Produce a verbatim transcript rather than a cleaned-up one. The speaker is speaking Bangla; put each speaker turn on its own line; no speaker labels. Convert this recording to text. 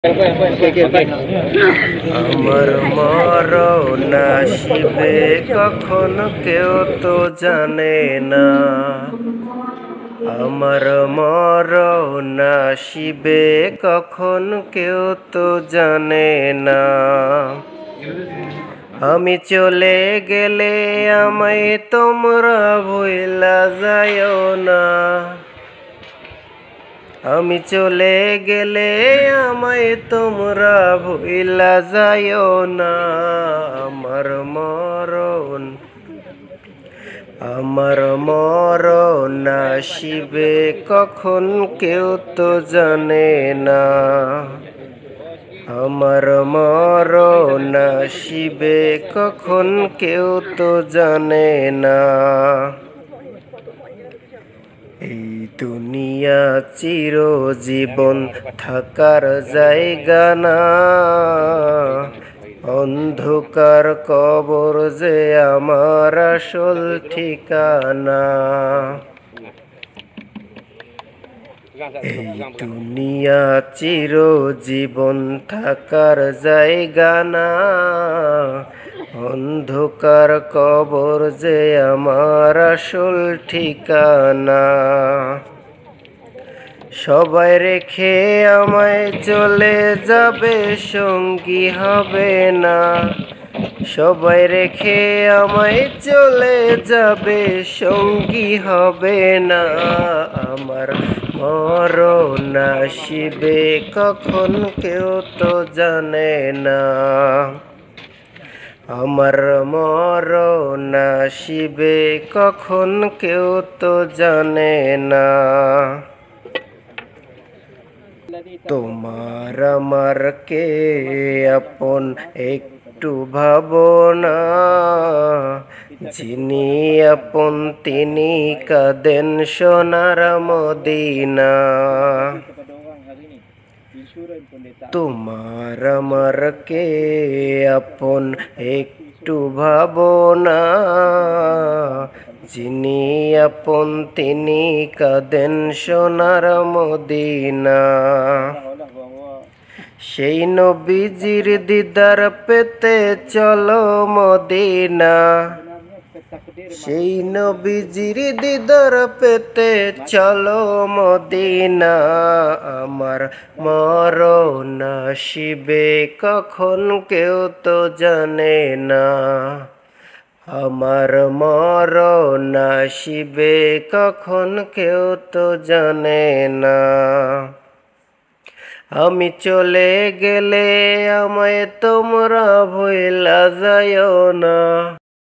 আমার মরণ আসিবে কখন কেউ তো জানে না। আমার মরণ আসিবে কখন কেউ তো জানে না। আমি চলে গেলে আমায় তোমরা ভুইলা যাইও না। আমি চলে গেলে আমায় তোমরা ভুইলা যাইও না। আমার মরণ আমার মরণ আসিবে কখন কেউ তো জানে না। আমার মরণ আসিবে কখন কেউ তো জানে না। এই দুনিয়া চিরজীবন থাকার জায়গা না। অন্ধকার কবর যে আমার আসল ঠিকানা। এই দুনিয়া চিরজীবন থাকার জায়গা না। অন্ধকার কবর যে আমার আসল ঠিকানা। সবাই রেখে আমায় চলে যাবে, সঙ্গী হবে না। সবাই রেখে আমায় চলে যাবে, সঙ্গী হবে না। আমার মরণ আসিবে কখন কেউ তো জানে না। আমার মরণ আসিবে কখন কেউ তো জানে না। তোমার আমার কে আপন একটু ভাবনা। যিনি আপন তিনি কাঁদেন সোনার মদিনা। তোমার আমার কে আপন একটু ভাবনা। যিনি আপন তিনি কাঁদেন সোনার মদিনা। সেই নবীজির দিদার পেতে চলো মদিনা। সেই নবীজির দিদার পেতে চলো মদিনা। আমার মরণ আসিবে কখন কেউ তো জানে না। আমার মরণ আসিবে কখন কেউ তো জানে না। আমি চলে গেলে আমায় তোমরা ভুইলা যাইও না।